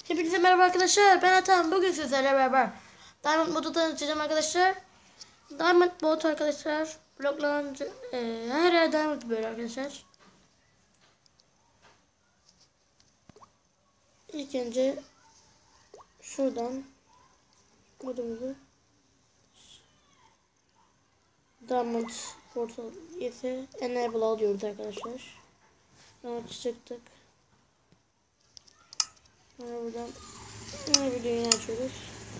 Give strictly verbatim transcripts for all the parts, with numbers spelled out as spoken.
Hepinize merhaba arkadaşlar. Ben Atan. Bugün sizlerle beraber Diamond modu tanıtacağım arkadaşlar. Diamond mod arkadaşlar. Bloklanınca e, her yer Diamond böyle arkadaşlar. İlk önce şuradan modumuzu Diamond portal ise enable alıyoruz arkadaşlar. Sonra çıktık. Sonra buradan yeni bir dünya açıyoruz.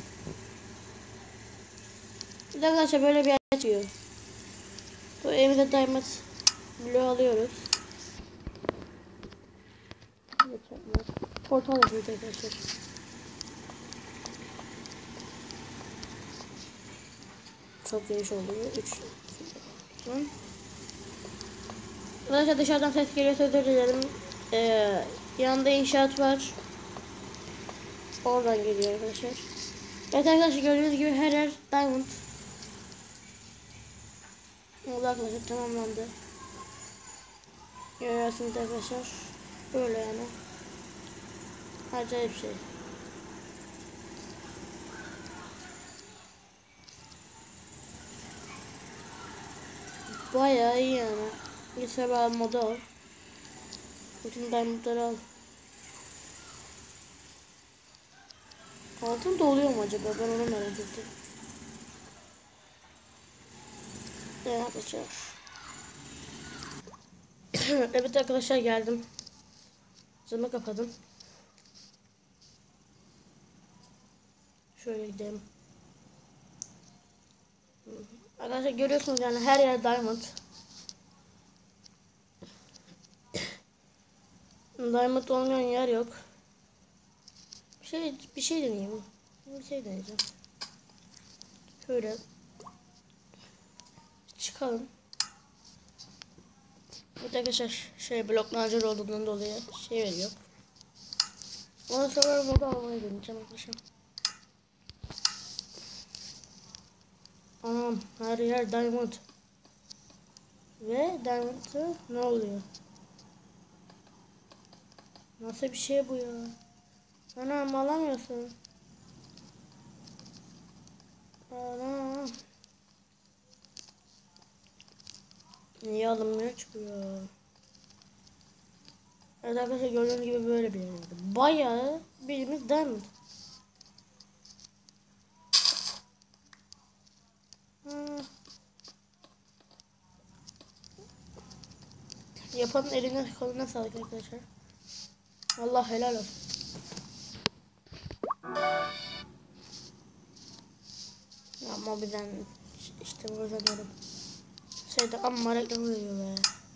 Arkadaşlar böyle bir yer açıyor. Bu evde Diamond bloğu alıyoruz. Portal yapıyoruz arkadaşlar. Çok geniş oldu. üç Arkadaşlar dışarıdan ses geliyorsa özür dilerim. Ee, yanında inşaat var. Oradan geliyor arkadaşlar. Evet arkadaşlar, gördüğünüz gibi her yer Diamond. Oldu arkadaşlar, tamamlandı. Görüyorsunuz arkadaşlar. Böyle yani. Acayip şey. Bayağı iyi yani. Mesela modu al. Bütün Diamond'ları al. Altın doluyor mu acaba? Ben onu merak ettim. Evet arkadaşlar. Evet arkadaşlar, geldim. Camı kapadım. Şöyle gidelim. Arkadaşlar görüyorsunuz yani her yer Diamond. Diamond olmayan yer yok. Bir şey bir şey deneyeyim. Bir şey deneyeceğim. Şöyle çıkalım. Bu da arkadaşlar şey bloklanıcı olduğundan dolayı şey veriyor. Ondan sonra modu almayı deneyeceğim arkadaşlar. Anam, her yer Diamond. Ve Diamond'da ne oluyor? Nasıl bir şey bu ya? Anam, alamıyorsun. Anam. Niye alınmıyor ki bu ya? Evet arkadaşlar, gördüğünüz gibi böyle bir yer. Bayağı bildiğimiz Diamond. Hmm. Yapanın eline koluna sağlık arkadaşlar. Allah helal olsun. Ya mobilden işte burada diyorum. Şeyde amma reklam veriyor be.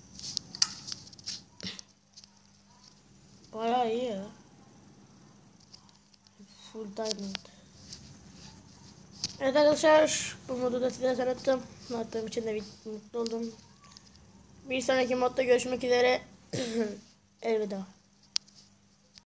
Bayağı iyi ya. Full Diamond. Evet arkadaşlar, bu modu da size tanıttım. Anlattığım için de mutlu oldum. Bir sonraki modda görüşmek üzere. Elveda.